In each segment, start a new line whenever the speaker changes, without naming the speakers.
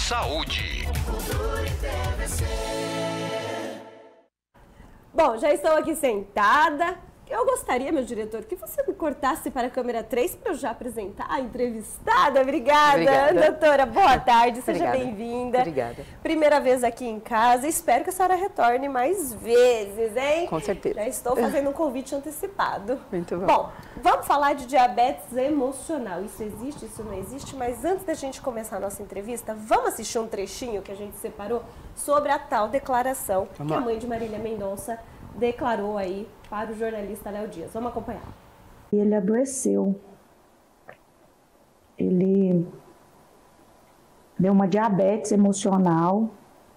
saúde.
Bom, já estou aqui sentada. Eu gostaria, meu diretor, que você me cortasse para a câmera 3 para eu já apresentar a entrevistada. Obrigada, doutora. Boa tarde, seja bem-vinda.
Obrigada.
Primeira vez aqui em casa. Espero que a senhora retorne mais vezes, hein?
Com certeza.
Já estou fazendo um convite antecipado.
Muito bom.
Bom, vamos falar de diabetes emocional. Isso existe, isso não existe? Mas antes da gente começar a nossa entrevista, vamos assistir um trechinho que a gente separou sobre a tal declaração que a mãe de Marília Mendonça declarou aí para o jornalista Léo Dias. Vamos acompanhar.
Ele adoeceu. Ele deu uma diabetes emocional.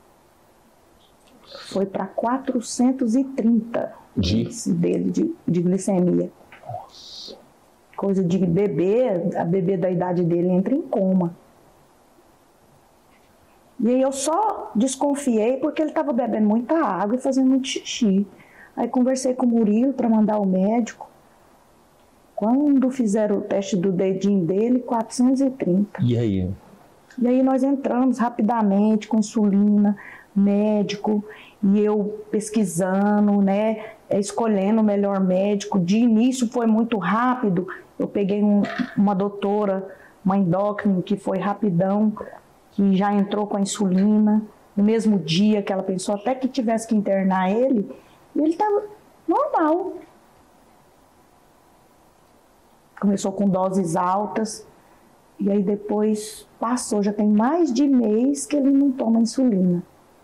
Foi para 430 dele de glicemia.
Nossa.
Coisa de bebê, a bebê da idade dele entra em coma. E aí eu só desconfiei porque ele estava bebendo muita água e fazendo muito xixi. Aí conversei com o Murilo para mandar o médico. Quando fizeram o teste do dedinho dele, 430.
E aí?
E aí nós entramos rapidamente com insulina, médico, e eu pesquisando, né, escolhendo o melhor médico. De início foi muito rápido. Eu peguei uma doutora, uma endócrina, que foi rapidão, que já entrou com a insulina. No mesmo dia que ela pensou até que tivesse que internar ele, e ele estava normal. Começou com doses altas, e aí depois passou, já tem mais de mês que ele não toma insulina.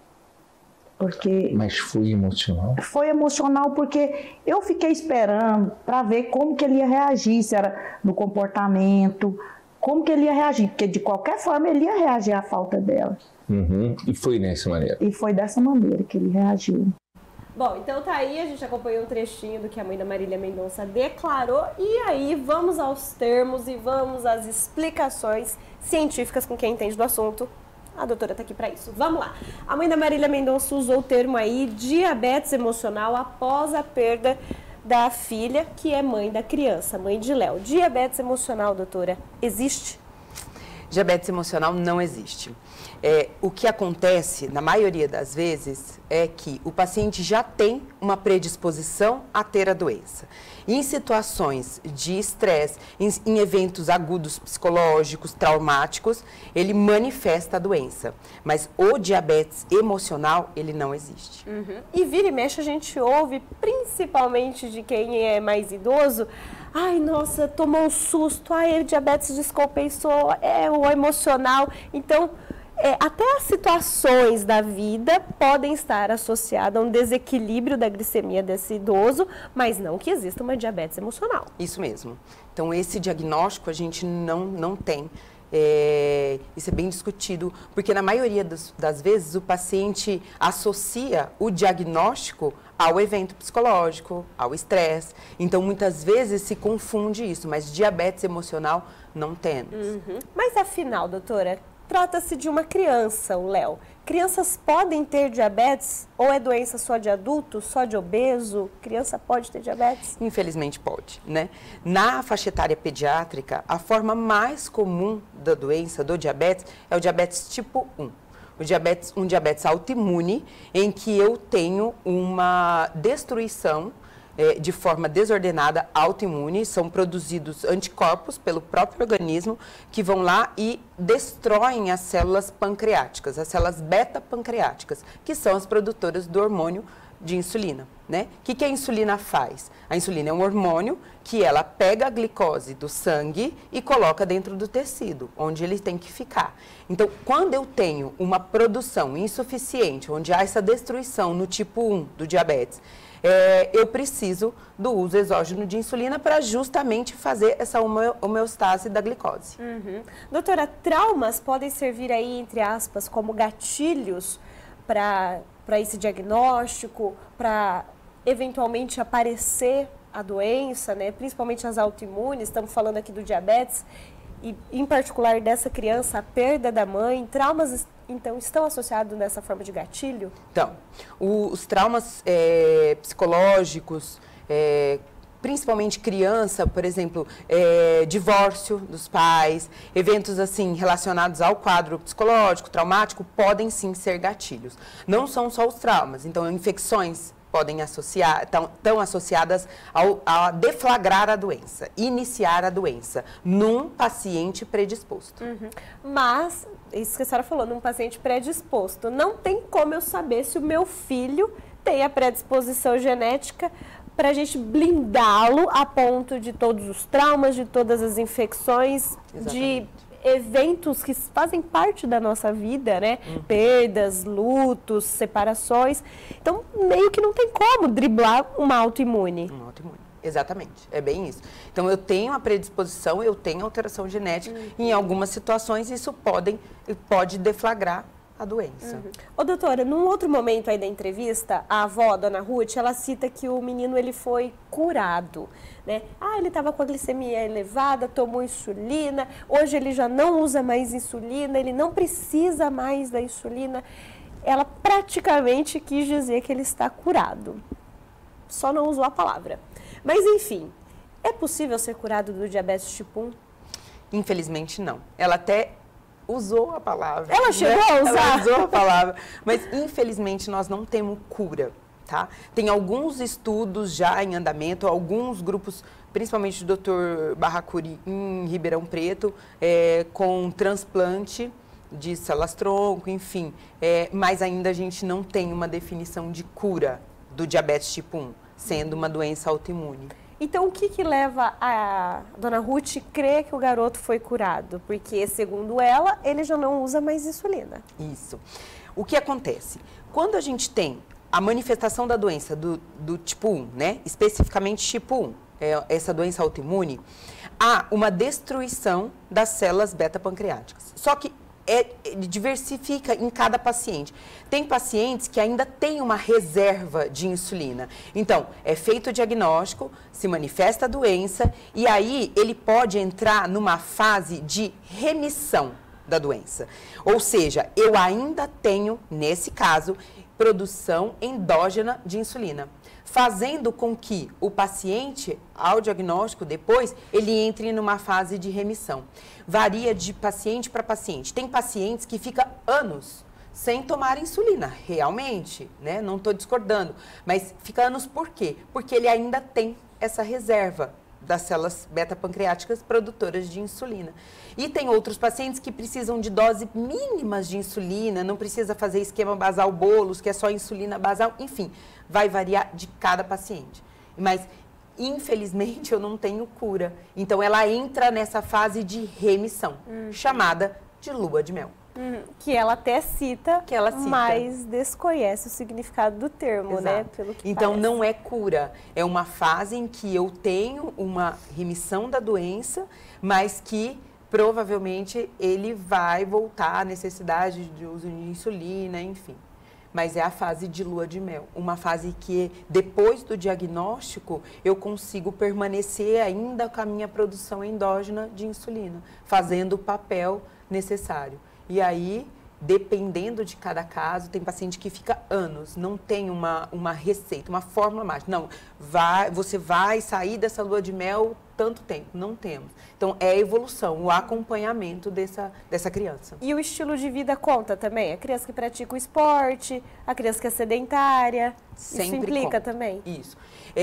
Porque
Mas foi emocional?
Foi emocional porque eu fiquei esperando para ver como que ele ia reagir, se era no comportamento, como que ele ia reagir, porque de qualquer forma ele ia reagir à falta dela.
Uhum. E foi dessa maneira?
E foi dessa maneira que ele reagiu.
Bom, então tá aí, a gente acompanhou um trechinho do que a mãe da Marília Mendonça declarou e aí vamos aos termos e vamos às explicações científicas com quem entende do assunto. A doutora tá aqui para isso. Vamos lá. A mãe da Marília Mendonça usou o termo aí diabetes emocional após a perda da filha, que é mãe da criança, mãe de Léo. Diabetes emocional, doutora, existe?
Diabetes emocional não existe. O que acontece, na maioria das vezes, é que o paciente já tem uma predisposição a ter a doença. Em situações de estresse, em eventos agudos psicológicos, traumáticos, ele manifesta a doença. Mas o diabetes emocional, ele não existe.
Uhum. E vira e mexe a gente ouve, principalmente de quem é mais idoso, ai, nossa, tomou um susto, ai, diabetes descompensou, o emocional. Então, até as situações da vida podem estar associadas a um desequilíbrio da glicemia desse idoso, mas não que exista uma diabetes emocional.
Isso mesmo. Então, esse diagnóstico a gente não tem. Isso é bem discutido, porque na maioria das vezes o paciente associa o diagnóstico ao evento psicológico, ao estresse. Então, muitas vezes se confunde isso, mas diabetes emocional não temos.
Uhum. Mas afinal, doutora, trata-se de uma criança, o Léo. Crianças podem ter diabetes ou é doença só de adulto, só de obeso? Criança pode ter diabetes?
Infelizmente pode, né? Na faixa etária pediátrica, a forma mais comum da doença, do diabetes, é o diabetes tipo 1. Um diabetes autoimune, em que eu tenho uma destruição de forma desordenada, autoimune, são produzidos anticorpos pelo próprio organismo que vão lá e destroem as células pancreáticas, as células beta-pancreáticas, que são as produtoras do hormônio de insulina, né? O que a insulina faz? A insulina é um hormônio que ela pega a glicose do sangue e coloca dentro do tecido, onde ele tem que ficar. Então, quando eu tenho uma produção insuficiente, onde há essa destruição no tipo 1 do diabetes, eu preciso do uso exógeno de insulina para justamente fazer essa homeostase da glicose.
Uhum. Doutora, traumas podem servir aí, entre aspas, como gatilhos para esse diagnóstico, para eventualmente aparecer a doença, né? Principalmente as autoimunes, estamos falando aqui do diabetes, e em particular dessa criança, a perda da mãe, traumas então estão associados nessa forma de gatilho?
Então, os traumas psicológicos, principalmente criança, por exemplo, divórcio dos pais, eventos assim relacionados ao quadro psicológico, traumático, podem sim ser gatilhos. Não são só os traumas, então infecções podem estão associadas a deflagrar a doença, iniciar a doença num paciente predisposto.
Mas, isso que a senhora falou, num paciente predisposto, não tem como eu saber se o meu filho tem a predisposição genética para a gente blindá-lo a ponto de todos os traumas, de todas as infecções, de eventos que fazem parte da nossa vida, né? Perdas, lutos, separações. Então, meio que não tem como driblar uma autoimune.
Um autoimune, exatamente. É bem isso. Então, eu tenho a predisposição, eu tenho alteração genética. E em algumas situações, isso pode deflagrar a doença.
Ô, doutora, num outro momento aí da entrevista, a avó, a dona Ruth, ela cita que o menino, ele foi curado, né? Ah, ele estava com a glicemia elevada, tomou insulina, hoje ele já não usa mais insulina, ele não precisa mais da insulina. Ela praticamente quis dizer que ele está curado. Só não usou a palavra. Mas, enfim, é possível ser curado do diabetes tipo 1?
Infelizmente, não. Ela até usou a palavra.
Ela chegou a usar?
Ela usou a palavra, mas infelizmente nós não temos cura, tá? Tem alguns estudos já em andamento, alguns grupos, principalmente do Dr. Barracuri em Ribeirão Preto, com transplante de células-tronco, enfim, mas ainda a gente não tem uma definição de cura do diabetes tipo 1, sendo uma doença autoimune.
Então, o que leva a dona Ruth a crer que o garoto foi curado? Porque, segundo ela, ele já não usa mais insulina.
Isso. O que acontece? Quando a gente tem a manifestação da doença do tipo 1, né? Especificamente tipo 1, essa doença autoimune, há uma destruição das células beta-pancreáticas. Só que diversifica em cada paciente. Tem pacientes que ainda têm uma reserva de insulina. Então, é feito o diagnóstico, se manifesta a doença e aí ele pode entrar numa fase de remissão da doença. Ou seja, eu ainda tenho, nesse caso, produção endógena de insulina, fazendo com que o paciente, ao diagnóstico depois, ele entre numa fase de remissão. Varia de paciente para paciente. Tem pacientes que ficam anos sem tomar insulina, realmente, né? Não estou discordando, mas fica anos por quê? Porque ele ainda tem essa reserva das células beta-pancreáticas produtoras de insulina. E tem outros pacientes que precisam de doses mínimas de insulina, não precisa fazer esquema basal bolos, que é só insulina basal, enfim, vai variar de cada paciente. Mas, infelizmente, eu não tenho cura. Então, ela entra nessa fase de remissão, chamada de lua de mel.
Que ela até cita,
Que ela cita.
mas desconhece o significado do termo,
Exato.
né? Pelo que
então,
parece.
não é cura, é uma fase em que eu tenho uma remissão da doença, mas que provavelmente ele vai voltar à necessidade de uso de insulina, enfim. Mas é a fase de lua de mel, uma fase que depois do diagnóstico eu consigo permanecer ainda com a minha produção endógena de insulina, fazendo o papel necessário. E aí, dependendo de cada caso, tem paciente que fica anos, não tem uma receita, uma fórmula mágica. Não, você vai sair dessa lua de mel tanto tempo, não temos. Então, é a evolução, o acompanhamento dessa criança.
E o estilo de vida conta também? A criança que pratica o esporte, a criança que é sedentária,
Sempre
isso implica
conta.
também?
Isso.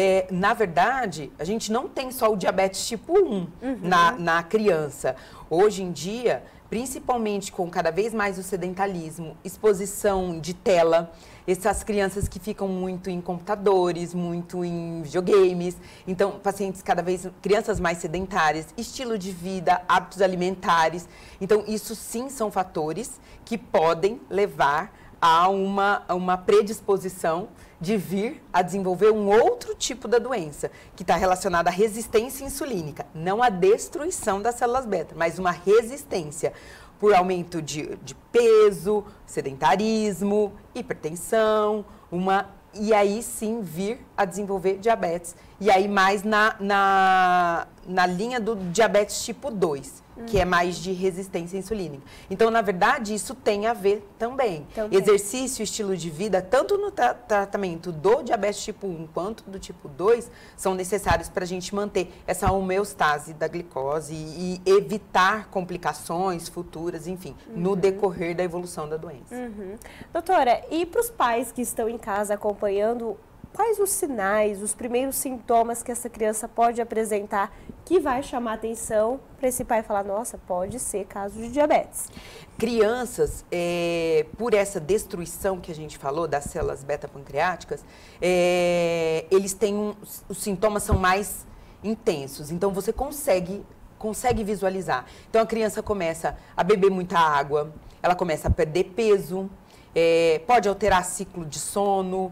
Na verdade, a gente não tem só o diabetes tipo 1 na criança. Hoje em dia, principalmente com cada vez mais o sedentarismo, exposição de tela, essas crianças que ficam muito em computadores, muito em videogames, então crianças mais sedentárias, estilo de vida, hábitos alimentares, então isso sim são fatores que podem levar a uma predisposição de vir a desenvolver um outro tipo da doença, que está relacionada à resistência insulínica, não à destruição das células beta, mas uma resistência por aumento de peso, sedentarismo, hipertensão, e aí sim vir a desenvolver diabetes. E aí mais na linha do diabetes tipo 2, que é mais de resistência insulínica. Então, na verdade, isso tem a ver também. Exercício, estilo de vida, tanto no tratamento do diabetes tipo 1 quanto do tipo 2, são necessários para a gente manter essa homeostase da glicose e evitar complicações futuras, enfim, no decorrer da evolução da doença.
Doutora, e para os pais que estão em casa acompanhando, quais os sinais, os primeiros sintomas que essa criança pode apresentar que vai chamar atenção para esse pai falar, nossa, pode ser caso de diabetes?
Crianças, por essa destruição que a gente falou das células beta-pancreáticas, eles têm os sintomas são mais intensos, então você consegue visualizar. Então a criança começa a beber muita água, ela começa a perder peso, pode alterar ciclo de sono,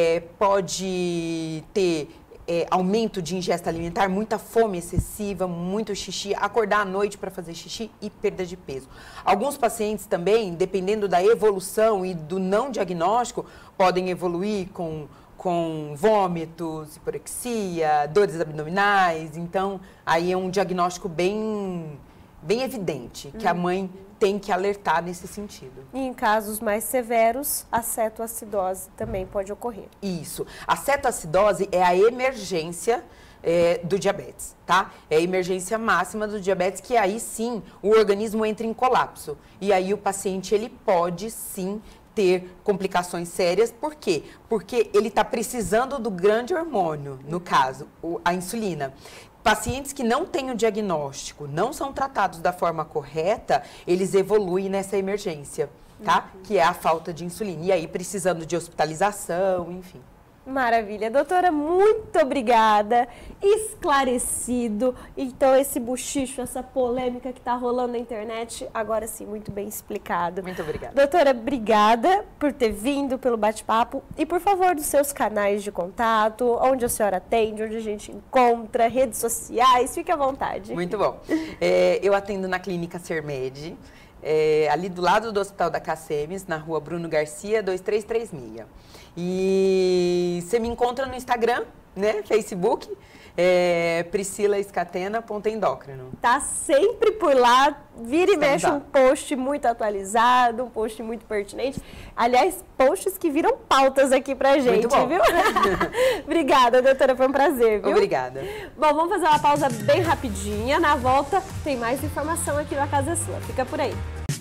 pode ter aumento de ingesta alimentar, muita fome excessiva, muito xixi, acordar à noite para fazer xixi e perda de peso. Alguns pacientes também, dependendo da evolução e do não diagnóstico, podem evoluir com vômitos, hiporexia, dores abdominais. Então, aí é um diagnóstico bem evidente, que a mãe tem que alertar nesse sentido.
E em casos mais severos, a cetoacidose também pode ocorrer.
Isso. A cetoacidose é a emergência do diabetes, tá? É a emergência máxima do diabetes, que aí sim o organismo entra em colapso. E aí o paciente, ele pode sim ter complicações sérias. Por quê? Porque ele está precisando do grande hormônio, no caso, a insulina. Pacientes que não têm o diagnóstico, não são tratados da forma correta, eles evoluem nessa emergência, tá? Que é a falta de insulina. E aí precisando de hospitalização, enfim.
Maravilha. Doutora, muito obrigada. Esclarecido. Então, esse bochicho, essa polêmica que está rolando na internet, agora sim, muito bem explicado.
Muito obrigada.
Doutora, obrigada por ter vindo, pelo bate-papo. E, por favor, dos seus canais de contato, onde a senhora atende, onde a gente encontra, redes sociais, fique à vontade.
Muito bom. Eu atendo na Clínica Sermed, ali do lado do Hospital da Cacemes, na rua Bruno Garcia, 2336. E você me encontra no Instagram, né, Facebook, priscilascatena.endócrino.
Tá sempre por lá, vira e mexe um post muito atualizado, um post muito pertinente. Aliás, posts que viram pautas aqui pra gente, viu? Obrigada, doutora, foi um prazer, viu?
Obrigada.
Bom, vamos fazer uma pausa bem rapidinha. Na volta, tem mais informação aqui no A Casa é Sua. Fica por aí.